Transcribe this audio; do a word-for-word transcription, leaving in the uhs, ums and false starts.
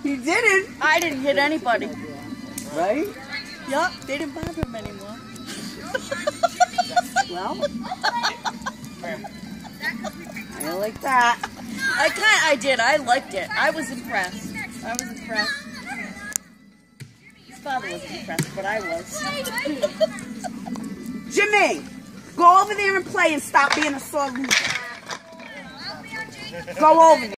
He didn't. I didn't hit anybody. Right? Yup, they didn't bother him anymore. Well, I like that. I kind I did. I liked it. I was impressed. I was impressed. His father wasn't impressed, but I was. Jimmy, go over there and play and stop being a sore loser. Go over there.